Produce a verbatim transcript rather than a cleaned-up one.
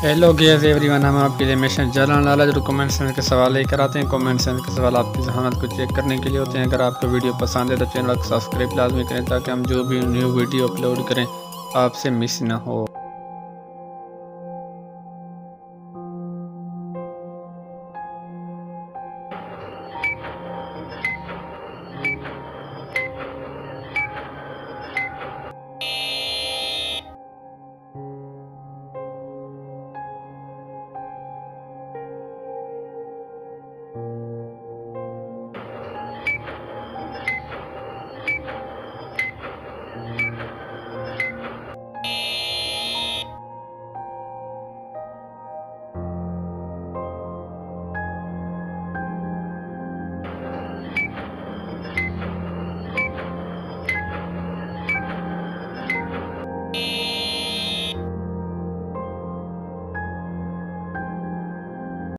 Hello guess everyone, हम आपके लिए मिशन जलान लाला जो कमेंट सेंस के सवाल लेकर आते हैं। कमेंट सेंस के सवाल आपकी जहानत को चेक करने के लिए होते हैं। अगर आपको वीडियो पसंद है तो चैनल को सब्सक्राइब लाजमी करें ताकि हम जो भी न्यू वीडियो अपलोड करें आपसे मिस ना हो।